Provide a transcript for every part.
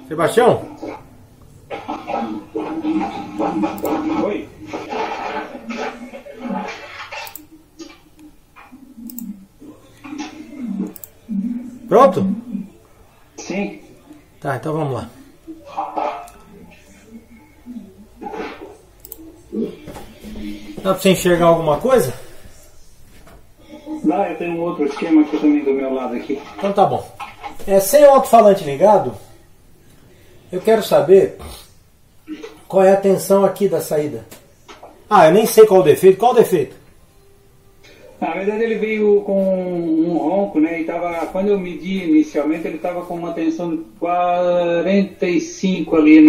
Sebastião? Oi? Pronto? Sim. Tá, então vamos lá. Dá pra você enxergar alguma coisa? Lá eu tenho um outro esquema aqui também do meu lado aqui. Então tá bom. Sem o alto-falante ligado, eu quero saber qual é a tensão aqui da saída. Eu nem sei qual o defeito. Qual o defeito? Na verdade ele veio com um ronco, né? E tava, quando eu medi inicialmente, ele estava com uma tensão de 45 ali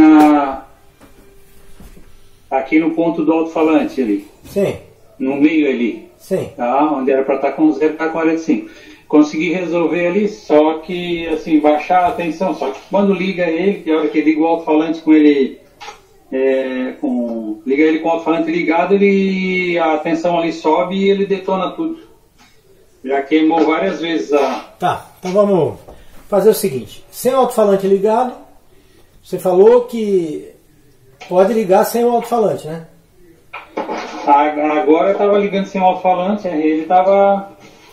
aqui no ponto do alto-falante ali. Sim. No meio ali. Sim. Tá? Onde era para estar com 0, tá 45. Consegui resolver ali, só que assim, baixar a tensão. Só que quando liga ele, que a hora que liga o alto-falante com ele, liga ele com o alto-falante ligado, a tensão ali sobe e ele detona tudo. Já queimou várias vezes a... Tá, então vamos fazer o seguinte. Sem o alto-falante ligado, você falou que pode ligar sem o alto-falante, né? Agora eu estava ligando sem o alto-falante, ele estava...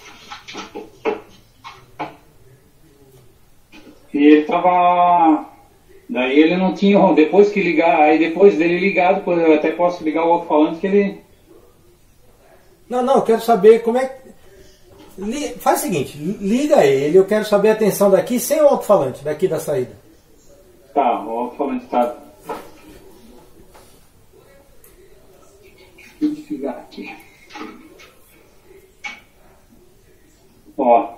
E ele estava... Daí ele não tinha... Depois que ligar... Aí depois dele ligado, eu até posso ligar o alto-falante que ele... Não, eu quero saber como é que... Faz o seguinte, liga ele, eu quero saber a tensão daqui sem o alto-falante, daqui da saída. Tá, o alto-falante está... Deixa eu desligar aqui. Ó.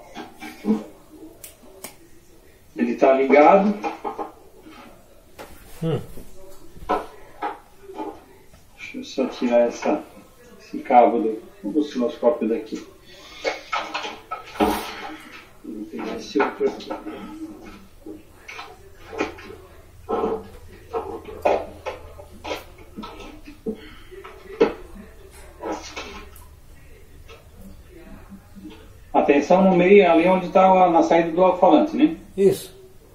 Ele está ligado. Deixa eu só tirar esse cabo do osciloscópio daqui. Vou pegar esse outro aqui. A tensão no meio, ali onde está na saída do alto-falante, né? Isso.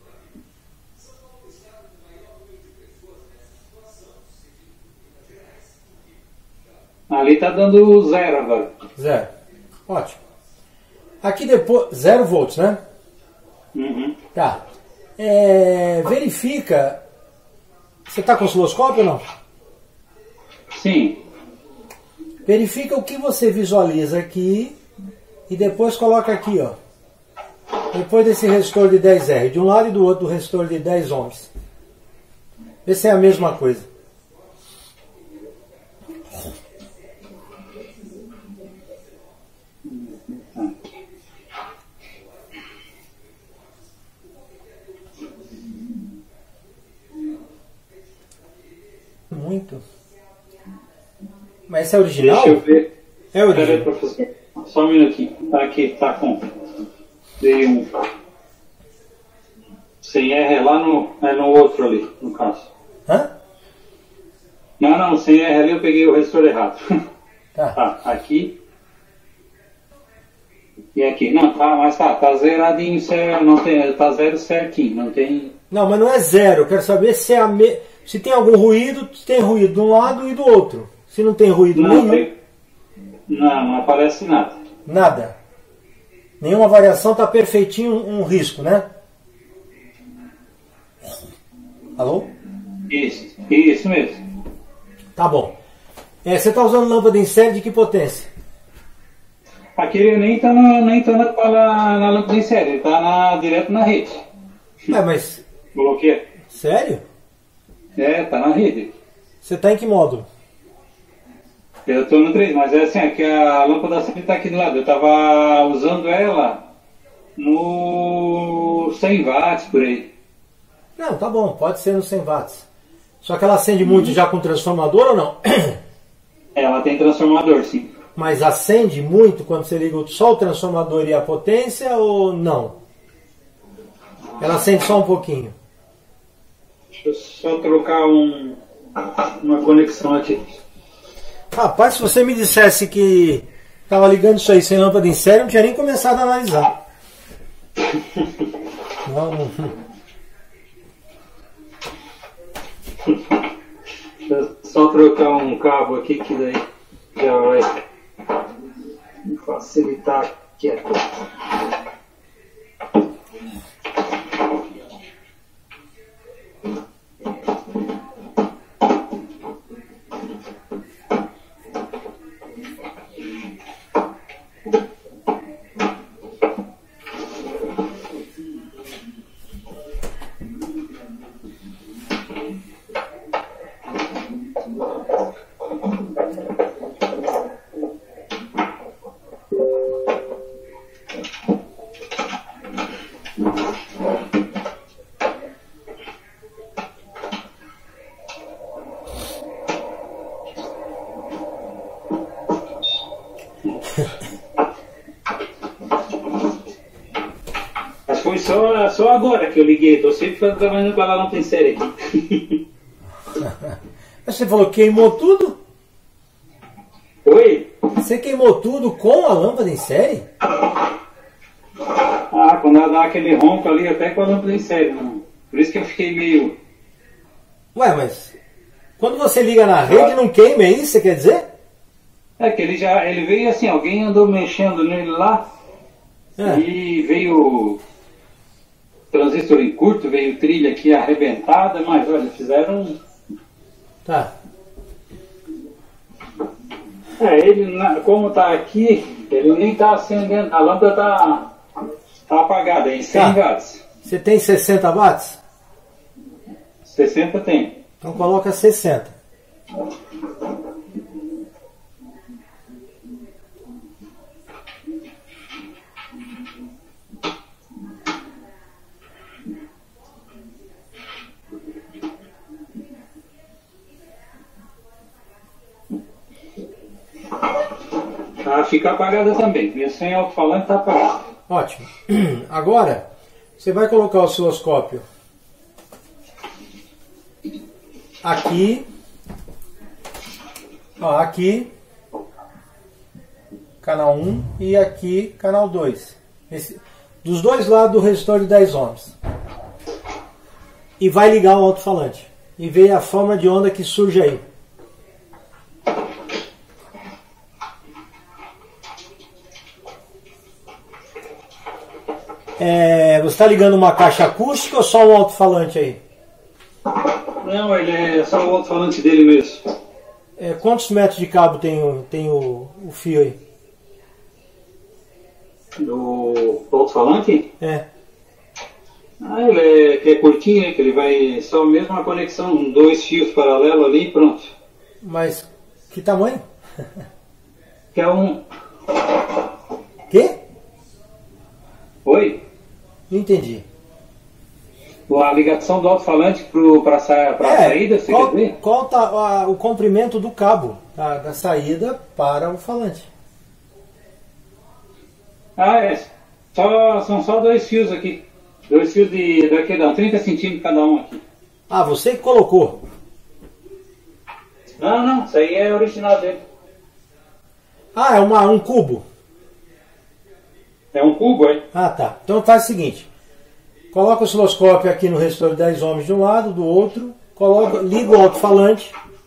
Ali está dando 0 agora. 0. Ótimo. Aqui depois... 0 volts, né? Uhum. Tá. Verifica... Você está com o osciloscópio ou não? Sim. Verifica o que você visualiza aqui e depois coloca aqui, ó. Depois desse resistor de 10R, de um lado e do outro do resistor de 10 ohms. Vê se é a mesma coisa. Muito. Mas esse é original? Deixa eu ver. É original. Peraí, professor. Só um minutinho. Tá aqui, tá com D1. Sem R é lá no outro ali, no caso. Hã? Não, sem R ali eu peguei o resistor errado. Tá. Tá, aqui. E aqui. Não, tá, mas tá zeradinho, não tem, tá 0 certinho, não tem... Não, mas não é 0. Eu quero saber se se tem algum ruído, se tem ruído de um lado e do outro. Se não tem ruído nenhum. Não aparece nada. Nada. Nenhuma variação, tá perfeitinho um risco, né? Alô? Isso mesmo. Tá bom. Você está usando lâmpada em série de que potência? Aquele nem tá na lâmpada em série, ele tá direto na rede. Mas... Coloquei. Sério? Tá na rede. Você está em que módulo? Eu estou no 3, mas é assim, aqui a lâmpada sempre está aqui do lado. Eu estava usando ela no 100 watts por aí. Não, tá bom, pode ser no 100 watts. Só que ela acende muito já com transformador ou não? Ela tem transformador, sim. Mas acende muito quando você liga só o transformador e a potência ou não? Ela acende só um pouquinho. Deixa eu só trocar uma conexão aqui. Rapaz, se você me dissesse que estava ligando isso aí sem lâmpada em série, eu não tinha nem começado a analisar. Não. Deixa eu só trocar um cabo aqui que daí já vai facilitar aqui a coisa. Mas foi só agora que eu liguei, tô sempre trabalhando com a lâmpada em série aqui. Você falou que queimou tudo? Oi? Você queimou tudo com a lâmpada em série? Ah, quando ela dá aquele ronco ali, até com a lâmpada em série, mano. Por isso que eu fiquei meio... Ué, mas quando você liga na rede não queima, é isso que você quer dizer? É que ele veio assim, alguém andou mexendo nele lá e veio transistor em curto, veio trilha aqui arrebentada, mas olha, fizeram... Tá. Ele, como tá aqui, ele nem tá acendendo, a lâmpada tá apagada, em 100 watts. Você tem 60 watts? 60 tem. Então coloca 60. Fica apagada também. Minha sem alto-falante está apagada. Ótimo. Agora, você vai colocar o osciloscópio aqui. Ó, aqui, canal 1 e aqui, canal 2. Dos dois lados do resistor de 10 ohms. E vai ligar o alto-falante. E ver a forma de onda que surge aí. Você está ligando uma caixa acústica ou só um alto-falante aí? Não, ele é só o alto-falante dele mesmo. Quantos metros de cabo tem o fio aí? Do alto-falante? É. Ele é curtinho, né? Que ele vai só mesmo a conexão, 2 fios paralelos ali e pronto. Mas que tamanho? Que é um... Quê? Oi? Não entendi. A ligação do alto-falante para a saída, você quer dizer? Qual tá o comprimento do cabo da saída para o falante? São só 2 fios aqui. 2 fios daqui, 30 centímetros cada um aqui. Você que colocou? Não, isso aí é original dele. É um cubo? É um cubo, é? Tá. Então faz o seguinte. Coloca o osciloscópio aqui no resistor de 10 ohms de um lado, do outro. Liga o alto-falante.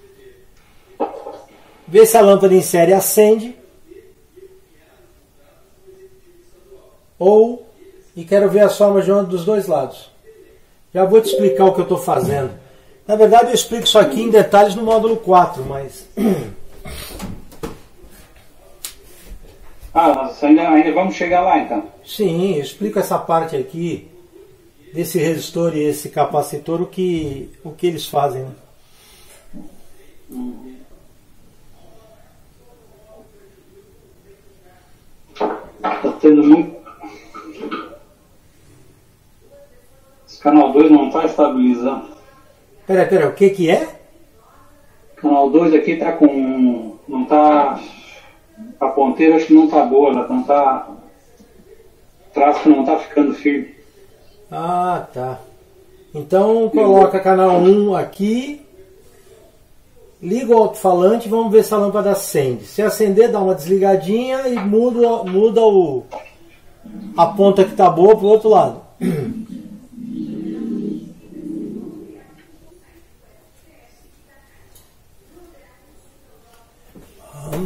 Vê se a lâmpada em série acende. E quero ver as formas de onda dos dois lados. Já vou te explicar o que eu estou fazendo. Na verdade eu explico isso aqui em detalhes no módulo 4, mas... Nós ainda vamos chegar lá então. Sim, eu explico essa parte aqui desse resistor e esse capacitor, o que eles fazem, né? Tá tendo muito... Esse canal 2 não está estabilizando. Pera, o que é? Canal 2 aqui tá com... não tá... A ponteira acho que não tá boa, ela não tá... O tráfego não tá ficando firme. Tá. Então coloca canal 1 aqui, liga o alto-falante e vamos ver se a lâmpada acende. Se acender, dá uma desligadinha e muda a ponta que tá boa pro outro lado.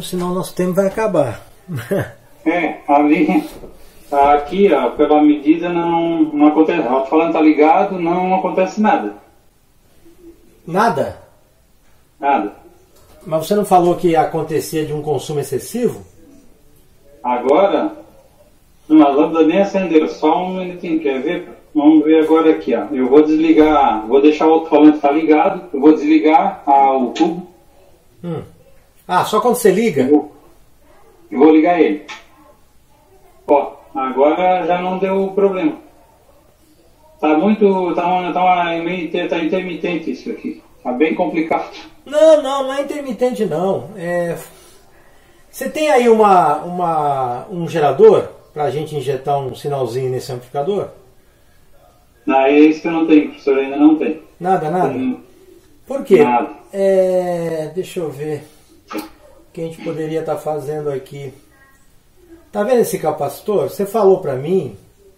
vamos, senão nosso tempo vai acabar. Ali, aqui, ó, pela medida não acontece. O alto-falante tá ligado, não acontece nada. Nada? Nada. Mas você não falou que acontecia de um consumo excessivo? Agora, não, a lâmpada nem acendeu, só um minutinho, quer ver? Vamos ver agora aqui, ó. Eu vou desligar, vou deixar o alto-falante estar ligado, eu vou desligar o tubo. Ah, só quando você liga? Eu vou ligar ele. Ó, agora já não deu problema. Tá intermitente isso aqui. Tá bem complicado. Não é intermitente não. Você tem aí um gerador para a gente injetar um sinalzinho nesse amplificador? Não, é isso que eu não tenho, professor, ainda não tem. Nada? Por quê? Nada. Deixa eu ver o que a gente poderia estar fazendo aqui. Tá vendo esse capacitor? Você falou para mim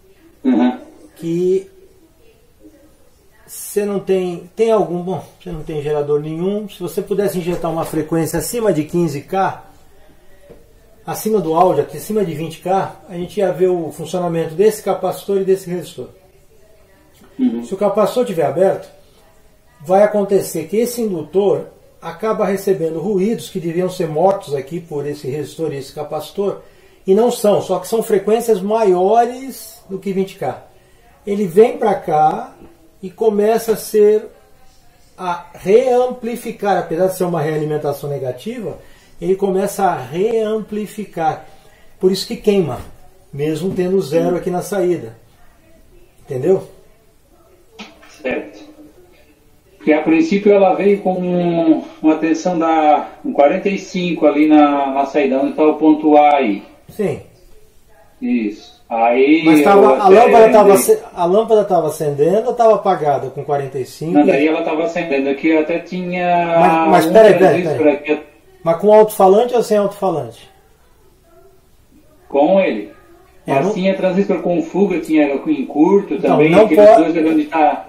que você não tem algum... Bom, você não tem gerador nenhum. Se você pudesse injetar uma frequência acima de 15K, acima do áudio, acima de 20K, a gente ia ver o funcionamento desse capacitor e desse resistor. Se o capacitor estiver aberto, vai acontecer que esse indutor acaba recebendo ruídos que deviam ser mortos aqui por esse resistor e esse capacitor, e não são, só que são frequências maiores do que 20K. Ele vem para cá e começa a reamplificar, apesar de ser uma realimentação negativa, ele começa a reamplificar. Por isso que queima, mesmo tendo zero aqui na saída. Entendeu? Certo. Porque a princípio ela veio com uma tensão da 45 ali na saída, onde está o ponto A aí. Sim. Isso. Aí mas a lâmpada estava acendendo ou estava apagada com 45? Não, daí ela estava acendendo. Aqui até tinha... Mas peraí. Mas com alto-falante ou sem alto-falante? Com ele. Mas tinha transistor com fuga, tinha em curto também. Não aqueles dois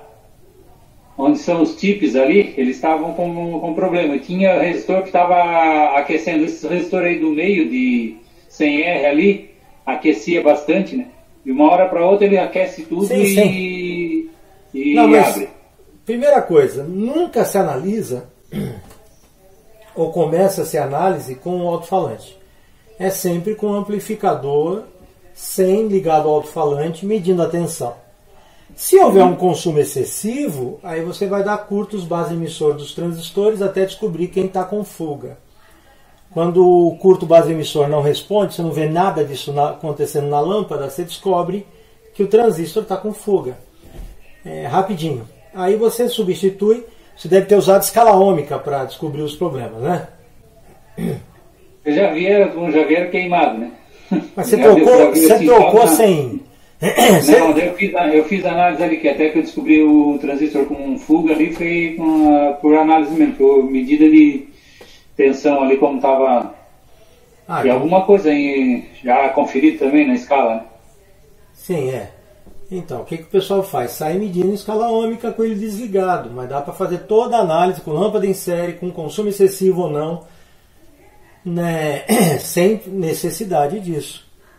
onde são os chips ali, eles estavam com problema. Tinha resistor que estava aquecendo. Esse resistor aí do meio de 100R ali, aquecia bastante, né? De uma hora para outra ele aquece tudo e abre. Primeira coisa, nunca se analisa ou começa-se a análise com o alto-falante. É sempre com o amplificador sem ligado ao alto-falante, medindo a tensão. Se houver um consumo excessivo, aí você vai dar curtos base emissor dos transistores até descobrir quem está com fuga. Quando o curto base emissor não responde, você não vê nada disso acontecendo na lâmpada, você descobre que o transistor está com fuga. Rapidinho. Aí você substitui, você deve ter usado escala ômica para descobrir os problemas, né? Eu já vieram queimado, né? Mas você trocou sem... Não, eu fiz análise ali, que até que eu descobri o transistor com fuga ali, foi por análise mesmo, por medida de tensão ali, como estava. E alguma coisa aí já conferido também na escala, né? Sim, Então, o que o pessoal faz? Sai medindo em escala ômica com ele desligado, mas dá para fazer toda a análise com lâmpada em série, com consumo excessivo ou não, né? Sem necessidade disso.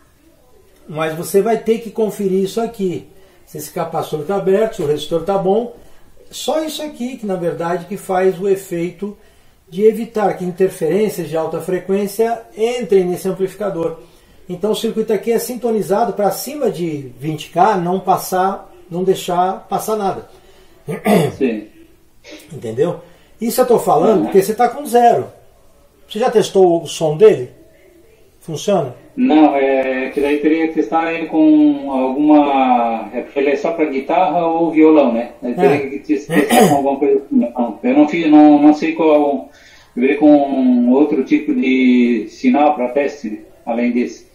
Mas você vai ter que conferir isso aqui. Se esse capacitor está aberto, se o resistor está bom. Só isso aqui que na verdade que faz o efeito de evitar que interferências de alta frequência entrem nesse amplificador. Então o circuito aqui é sintonizado para acima de 20K não deixar passar nada. Sim. Entendeu? Isso eu estou falando porque você está com zero. Você já testou o som dele? Funciona? Não, que daí teria que testar ele com alguma... porque ele é só para guitarra ou violão, né? Aí teria que testar com alguma coisa. Não, eu não sei qual... Eu virei com outro tipo de sinal para teste, além desse.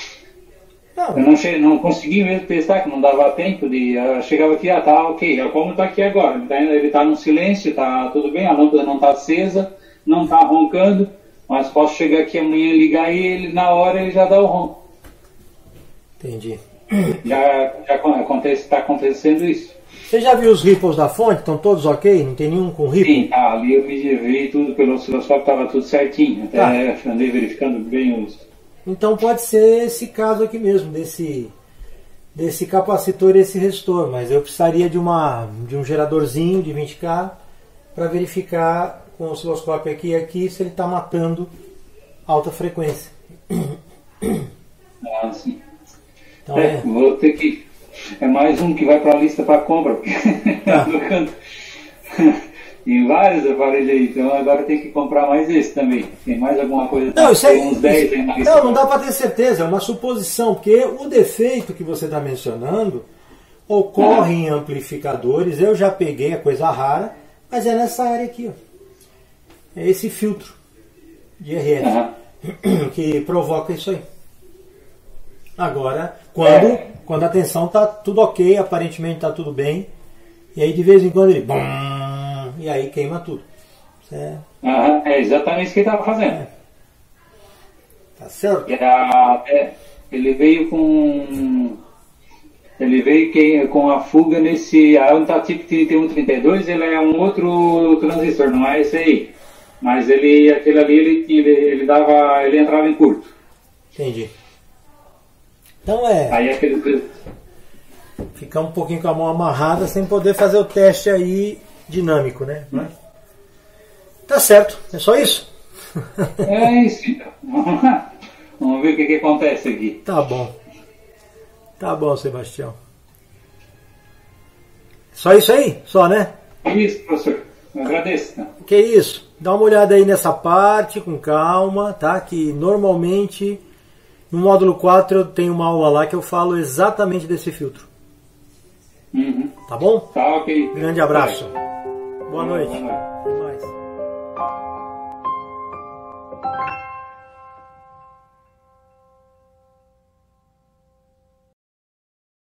Eu não consegui mesmo testar, que não dava tempo de... Eu chegava aqui, tá ok, como está aqui agora. Ele está no silêncio, tá tudo bem, a lâmpada não está acesa, não está roncando. Mas posso chegar aqui amanhã e ligar e ele, na hora ele já dá o ronco. Entendi. Já está acontecendo isso. Você já viu os ripples da fonte? Estão todos ok? Não tem nenhum com ripple? Sim, ali eu me vi tudo pelo osciloscópio, estava tudo certinho. Até andei verificando bem os... Então pode ser esse caso aqui mesmo, desse capacitor e esse resistor, mas eu precisaria de um geradorzinho de 20K para verificar com o osciloscópio aqui e aqui se ele está matando alta frequência. Ah, sim. Então, vou ter que... É mais um que vai para a lista para compra, porque em vários aparelhos aí, então agora tem que comprar mais esse também. Tem mais alguma coisa? Não, isso aí, uns 10 aí na lista. Não dá para ter certeza, é uma suposição, porque o defeito que você está mencionando ocorre em amplificadores. Eu já peguei a coisa rara, mas é nessa área aqui, ó. É esse filtro de RF que provoca isso aí. Agora, quando a tensão está tudo ok, aparentemente está tudo bem, e aí de vez em quando ele... Bum, e aí queima tudo. É exatamente isso que ele estava fazendo. Tá certo? Ele veio com a fuga nesse... A Antatipo 3132, ele é um outro transistor, não é esse aí. Mas aquele ali, ele entrava em curto. Entendi. Então Aí aquele... Ficar um pouquinho com a mão amarrada sem poder fazer o teste aí dinâmico, né? Tá certo, é só isso? É isso, então. Vamos ver o que acontece aqui. Tá bom, Sebastião. Só isso aí? Só, né? Isso, professor. Eu agradeço. Né? Que isso? Dá uma olhada aí nessa parte com calma, tá? Que normalmente no módulo 4 eu tenho uma aula lá que eu falo exatamente desse filtro. Tá bom? Tá ok. Grande abraço. Boa noite. Boa noite.